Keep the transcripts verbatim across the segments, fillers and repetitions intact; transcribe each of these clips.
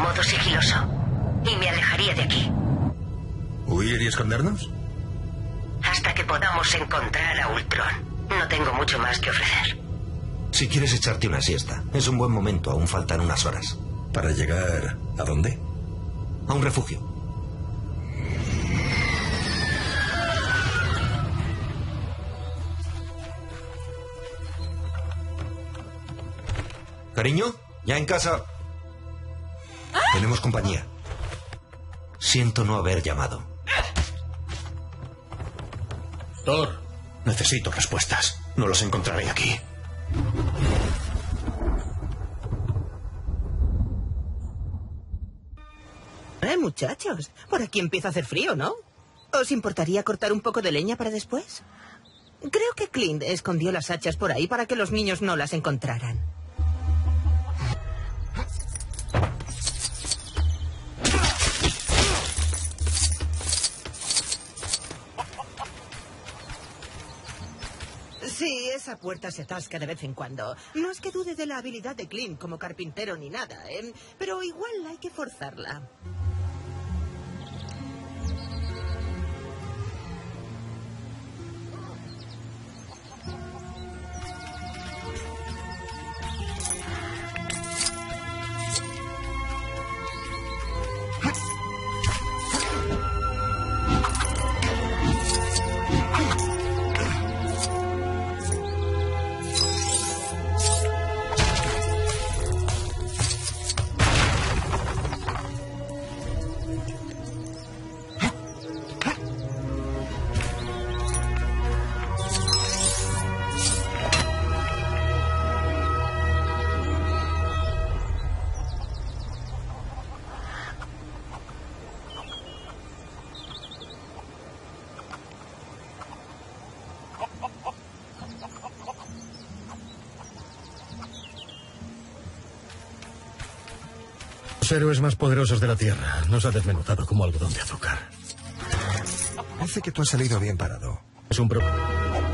modo sigiloso. Y me alejaría de aquí. ¿Huir y escondernos? Hasta que podamos encontrar a Ultron. No tengo mucho más que ofrecer. Si quieres echarte una siesta, es un buen momento. Aún faltan unas horas. ¿Para llegar a dónde? A un refugio. Cariño, ¿ya en casa? ¿Ah? Tenemos compañía. Siento no haber llamado. Thor, necesito respuestas. No los encontraré aquí. Eh, muchachos, por aquí empieza a hacer frío, ¿no? ¿Os importaría cortar un poco de leña para después? Creo que Clint escondió las hachas por ahí para que los niños no las encontraran. Sí, esa puerta se atasca de vez en cuando. No es que dude de la habilidad de Clint como carpintero ni nada, ¿eh? Pero igual hay que forzarla. Los héroes más poderosos de la Tierra nos ha desmenuzado como algodón de azúcar. Parece que tú has salido bien parado. Es un problema.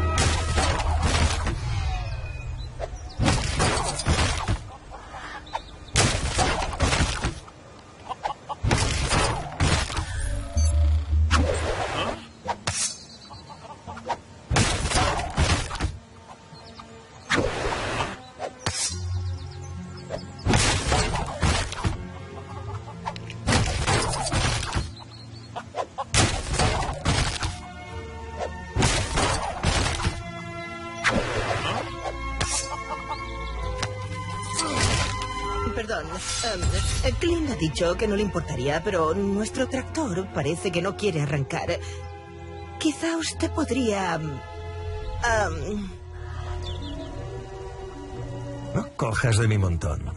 Perdón, um, Clint ha dicho que no le importaría, pero nuestro tractor parece que no quiere arrancar. Quizá usted podría... Um... No cojas de mi montón.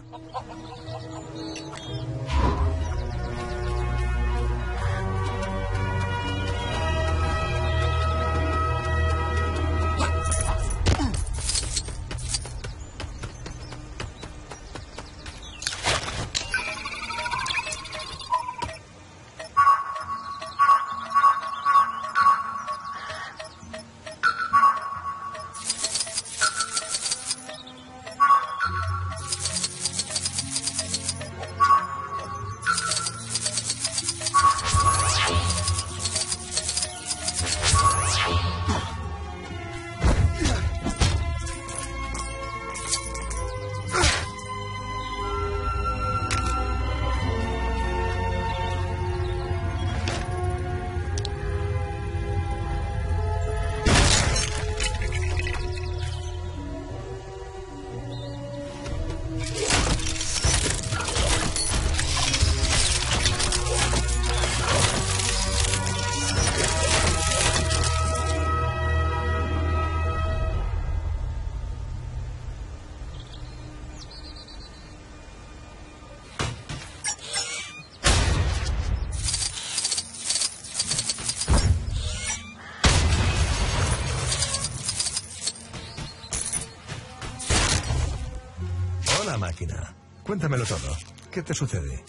Hola, máquina. Cuéntamelo todo. ¿Qué te sucede?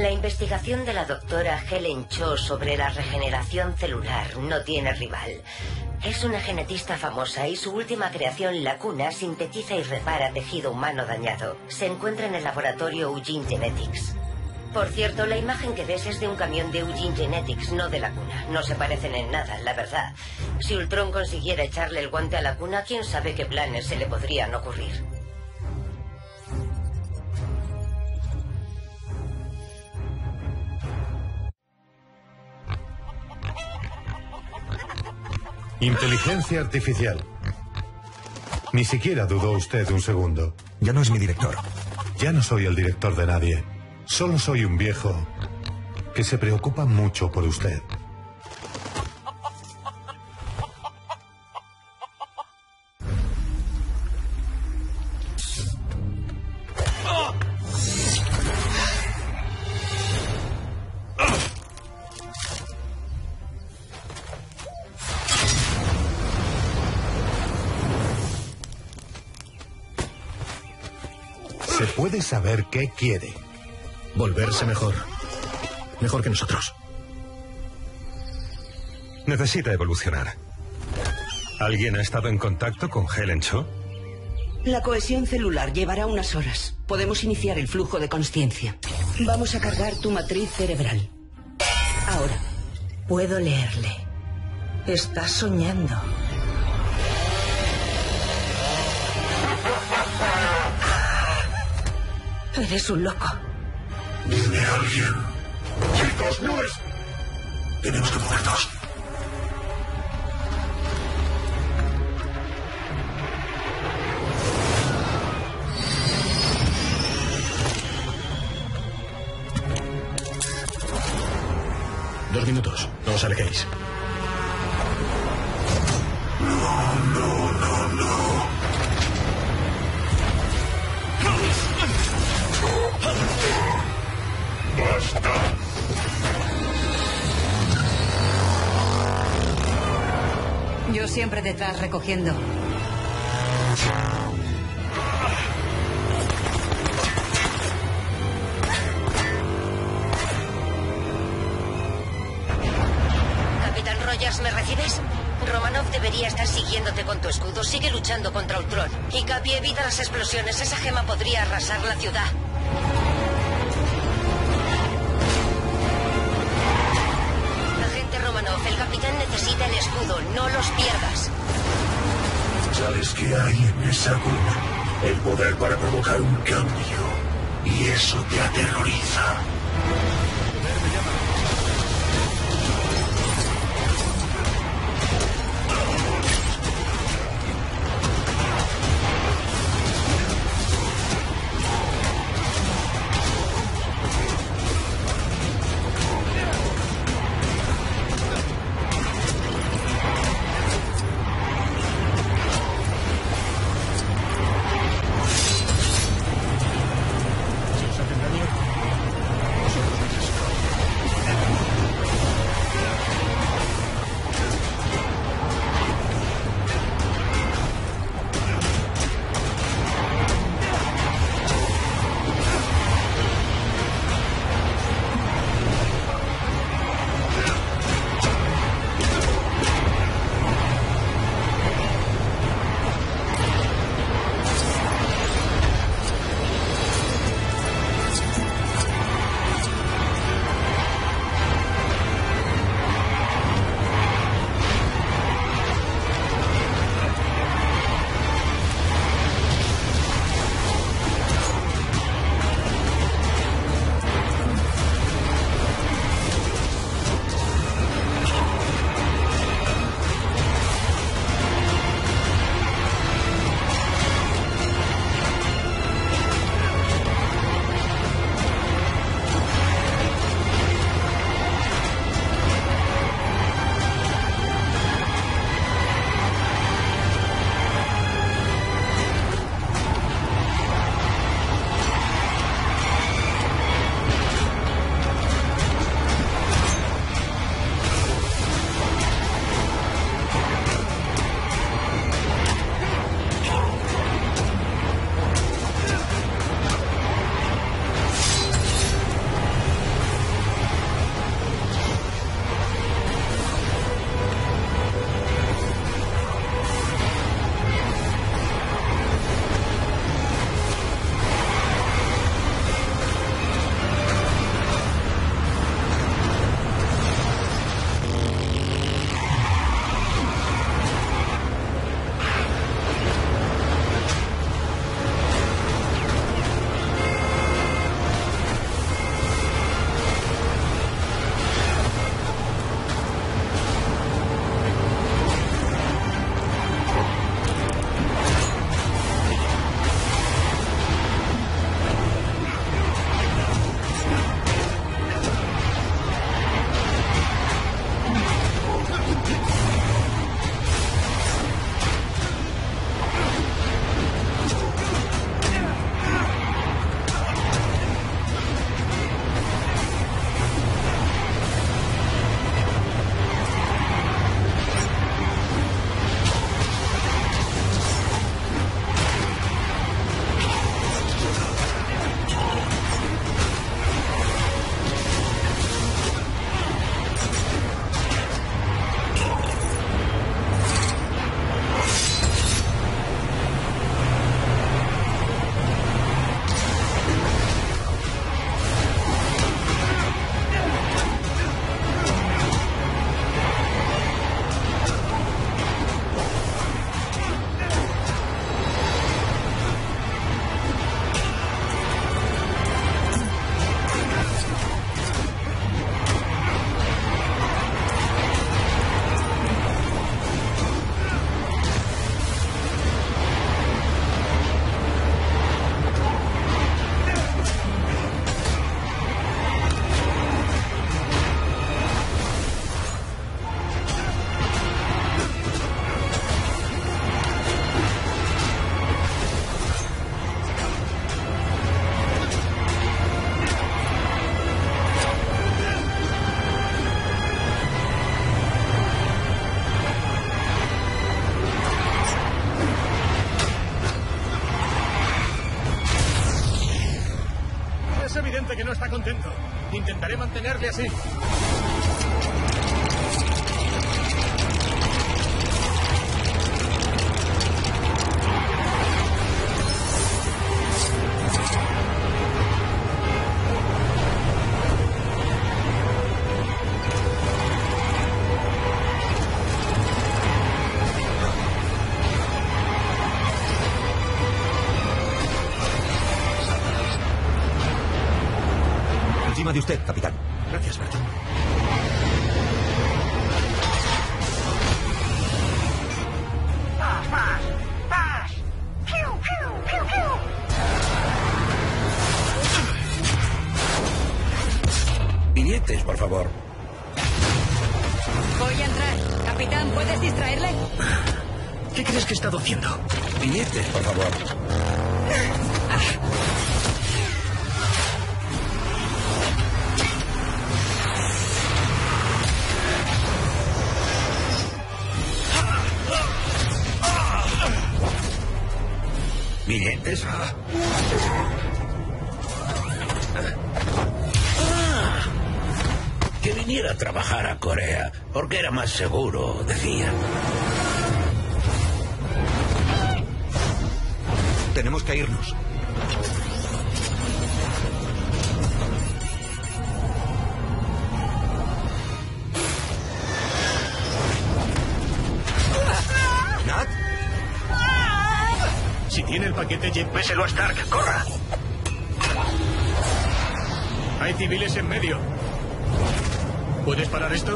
La investigación de la doctora Helen Cho sobre la regeneración celular no tiene rival. Es una genetista famosa y su última creación, la cuna, sintetiza y repara tejido humano dañado. Se encuentra en el laboratorio Eugene Genetics. Por cierto, la imagen que ves es de un camión de Eugene Genetics, no de la cuna. No se parecen en nada, la verdad. Si Ultron consiguiera echarle el guante a la cuna, quién sabe qué planes se le podrían ocurrir. Inteligencia artificial. Ni siquiera dudó usted un segundo. Ya no es mi director. Ya no soy el director de nadie. Solo soy un viejo que se preocupa mucho por usted. ¿Se puede saber qué quiere? Volverse mejor. Mejor que nosotros. Necesita evolucionar. ¿Alguien ha estado en contacto con Helen Cho? La cohesión celular llevará unas horas. Podemos iniciar el flujo de consciencia. Vamos a cargar tu matriz cerebral. Ahora, puedo leerle. Está soñando. Eres un loco. Dime a alguien. Chicos, no es... Tenemos que movernos. Dos minutos. No os alejéis. No, no, no, no. ¡Basta! Yo siempre detrás recogiendo. Capitán Rogers, ¿me recibes? Romanov debería estar siguiéndote con tu escudo. Sigue luchando contra Ultron. Y Capi, evita las explosiones. Esa gema podría arrasar la ciudad. Agente Romanov, el capitán necesita el escudo. No los pierdas. ¿Sabes qué hay en esa cuna? El poder para provocar un cambio. Y eso te aterroriza. Parece que no está contento. Intentaré mantenerle así. Encima de usted, capitán. Gracias, Bertón. ¡Paz, paz! ¡Paz! ¡Piu, piu, piu, piu! Billetes, por favor. Voy a entrar. Capitán, ¿puedes distraerle? ¿Qué crees que he estado haciendo? Billetes, por favor. ¿Billetes? Ah, que viniera a trabajar a Corea, porque era más seguro, decían. Tenemos que irnos. ¿Nat? Si tiene el paquete, lléveselo a Stark. ¡Corra! Hay civiles en medio. ¿Puedes parar esto?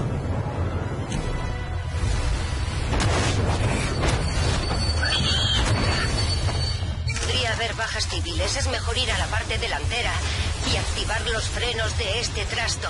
Podría haber bajas civiles. Es mejor ir a la parte delantera y activar los frenos de este trasto.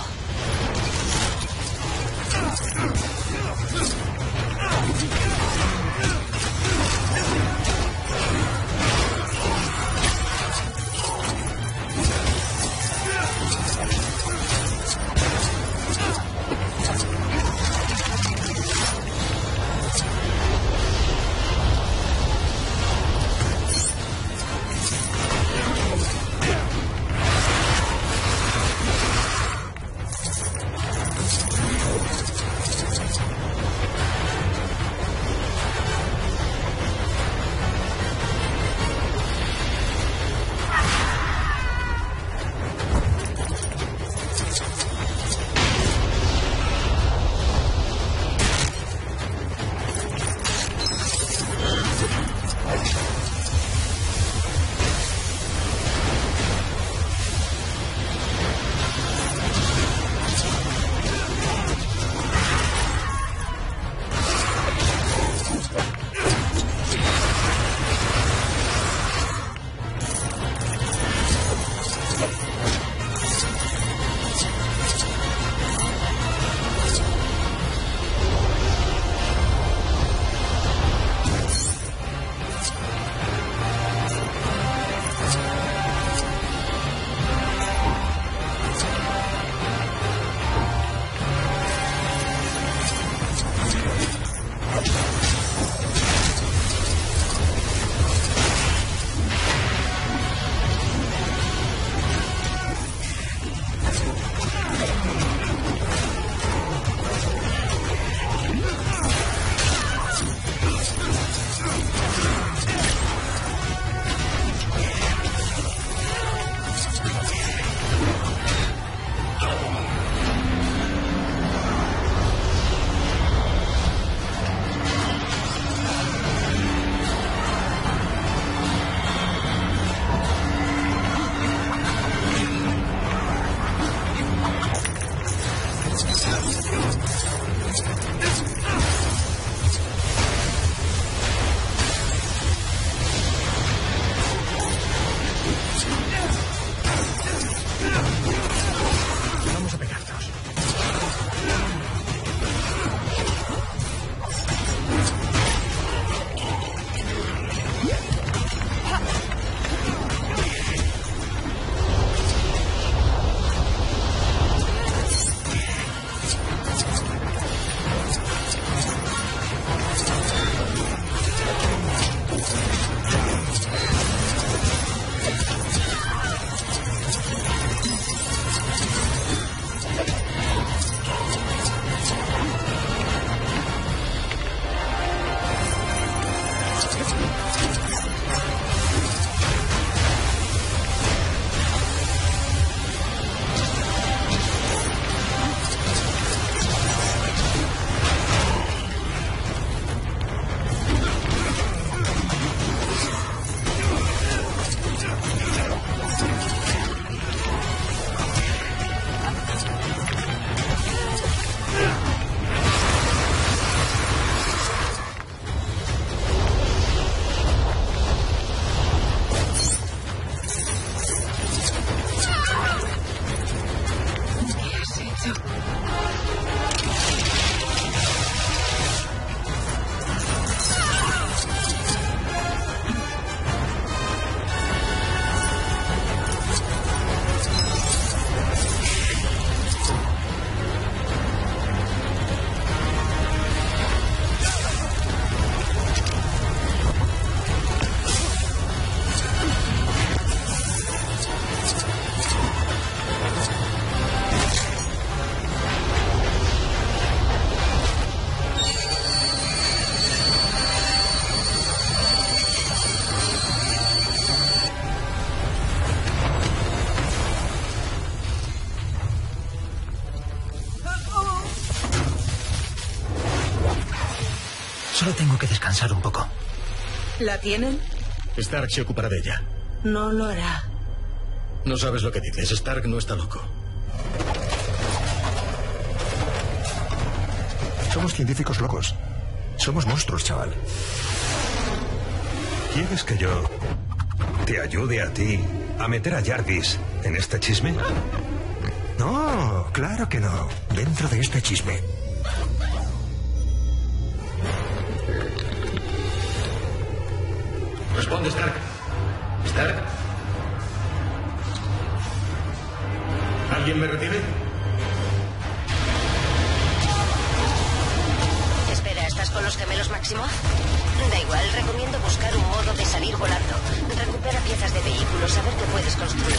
Solo tengo que descansar un poco. ¿La tienen? Stark se ocupará de ella. No lo hará. No sabes lo que dices. Stark no está loco. Somos científicos locos. Somos monstruos, chaval. ¿Quieres que yo te ayude a ti a meter a Jarvis en este chisme? No, claro que no. Dentro de este chisme. Responde, Stark. Stark. ¿Alguien me recibe? Espera, ¿estás con los gemelos Maximoff? Da igual, recomiendo buscar un modo de salir volando. Recupera piezas de vehículos, a ver qué puedes construir.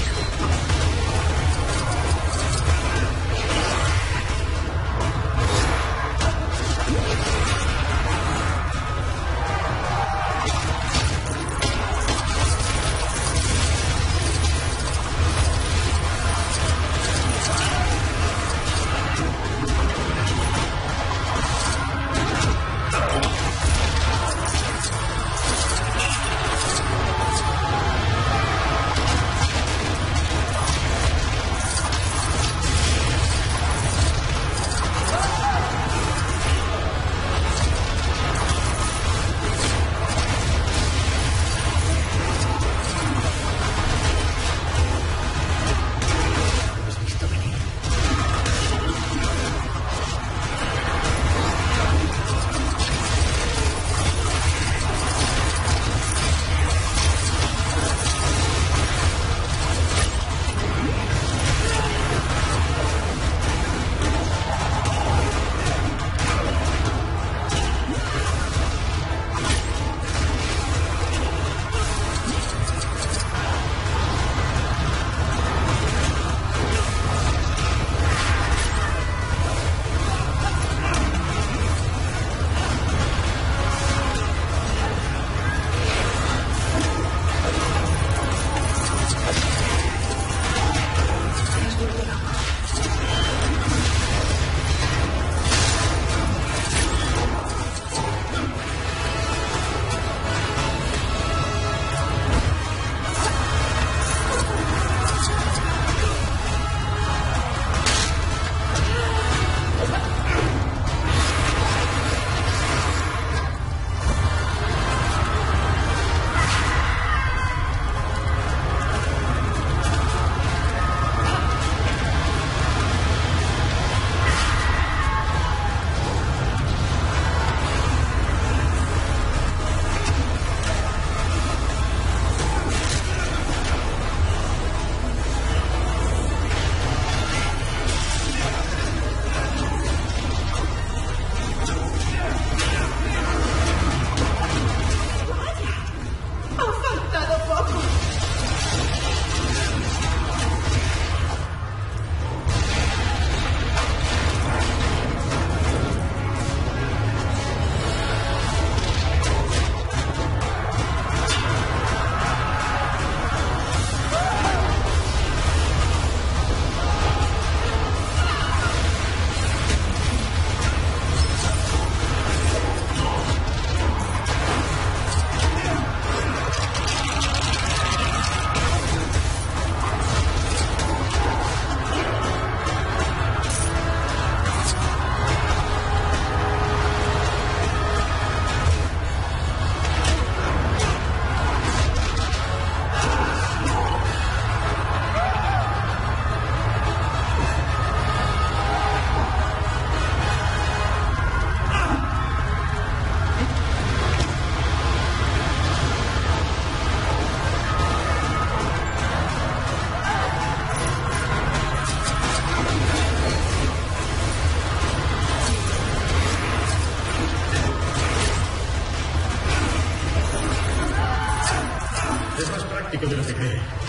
de la T V.